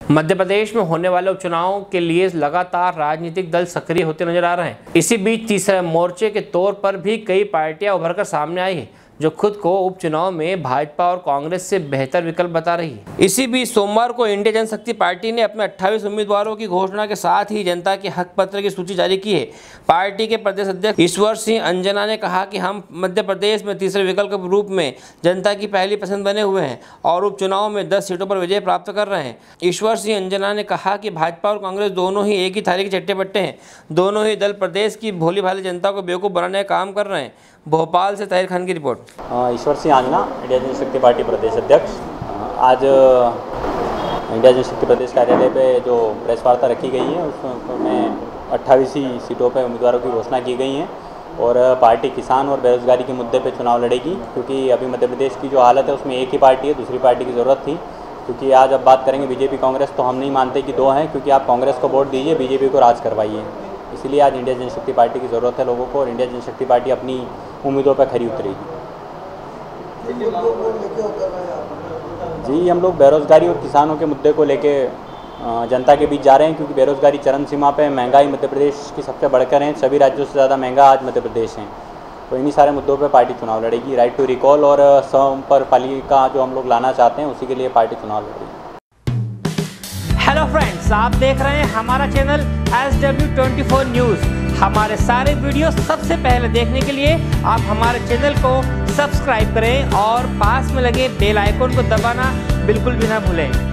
मध्य प्रदेश में होने वाले उपचुनाव के लिए लगातार राजनीतिक दल सक्रिय होते नजर आ रहे हैं। इसी बीच तीसरे मोर्चे के तौर पर भी कई पार्टियां उभरकर सामने आई हैं, जो खुद को उपचुनाव में भाजपा और कांग्रेस से बेहतर विकल्प बता रही है। इसी बीच सोमवार को इंडिया जनशक्ति पार्टी ने अपने 28 उम्मीदवारों की घोषणा के साथ ही जनता के हक पत्र की सूची जारी की है। पार्टी के प्रदेश अध्यक्ष ईश्वर सिंह अंजना ने कहा कि हम मध्य प्रदेश में तीसरे विकल्प के रूप में जनता की पहली पसंद बने हुए हैं और उपचुनाव में 10 सीटों पर विजय प्राप्त कर रहे हैं। ईश्वर सिंह अंजना ने कहा कि भाजपा और कांग्रेस दोनों ही एक ही थाली के चट्टे बट्टे हैं। दोनों ही दल प्रदेश की भोली भाली जनता को बेवकूफ़ बनाने का काम कर रहे हैं। भोपाल से ताहिर खान की रिपोर्ट। ईश्वर सिंह अंजना, इंडिया जनशक्ति पार्टी प्रदेश अध्यक्ष। आज इंडिया जनशक्ति प्रदेश कार्यालय पे जो प्रेस वार्ता रखी गई है उसमें 28 सीटों पे उम्मीदवारों की घोषणा की गई है और पार्टी किसान और बेरोजगारी के मुद्दे पे चुनाव लड़ेगी, क्योंकि अभी मध्य प्रदेश की जो हालत है उसमें एक ही पार्टी है, दूसरी पार्टी की ज़रूरत थी। क्योंकि आज अब बात करेंगे बीजेपी कांग्रेस, तो हम नहीं मानते कि दो हैं, क्योंकि आप कांग्रेस को वोट दीजिए, बीजेपी को राज करवाइए। इसलिए आज इंडिया जनशक्ति पार्टी की ज़रूरत है लोगों को और इंडिया जनशक्ति पार्टी अपनी उम्मीदों पर खरी उतरेगी। जी, हम लोग बेरोजगारी और किसानों के मुद्दे को लेके जनता के बीच जा रहे हैं, क्योंकि बेरोजगारी चरम सीमा पे, महंगाई मध्य प्रदेश की सबसे बढ़कर है, सभी राज्यों से ज़्यादा महंगा आज मध्य प्रदेश है। तो इन्हीं सारे मुद्दों पे पार्टी चुनाव लड़ेगी। राइट टू रिकॉल और संपर्कपालिका जो हम लोग लाना चाहते हैं, उसी के लिए पार्टी चुनाव लड़ेगी। हेलो फ्रेंड्स, आप देख रहे हैं हमारा चैनल SW24 न्यूज़। हमारे सारे वीडियो सबसे पहले देखने के लिए आप हमारे चैनल को सब्सक्राइब करें और पास में लगे बेल आइकन को दबाना बिल्कुल भी ना भूलें।